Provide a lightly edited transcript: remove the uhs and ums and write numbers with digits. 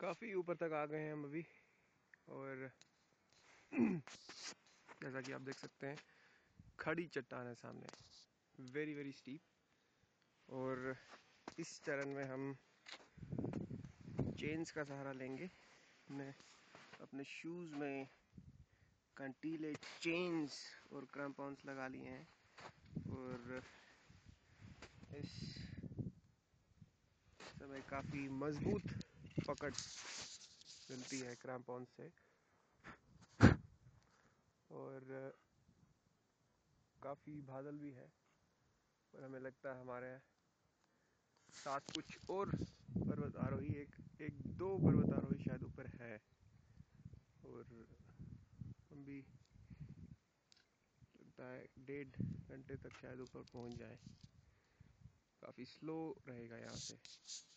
काफ़ी ऊपर तक आ गए हैं हम अभी, और जैसा कि आप देख सकते हैं खड़ी चट्टान है सामने, वेरी वेरी स्टीप। और इस चरण में हम चेन्स का सहारा लेंगे। हमने अपने शूज़ में कंटीले चेन्स और क्रैम्पॉन्स लगा लिए हैं, और इस समय काफ़ी मजबूत पकड़ मिलती है क्रैम्पॉन्स से, और काफ़ी बादल भी है। और हमें लगता है हमारे साथ कुछ और पर्वत आरोही, एक दो पर्वत आरोही शायद ऊपर है, और हम भी लगता है 1.5 घंटे तक शायद ऊपर पहुंच जाए। काफ़ी स्लो रहेगा यहाँ से।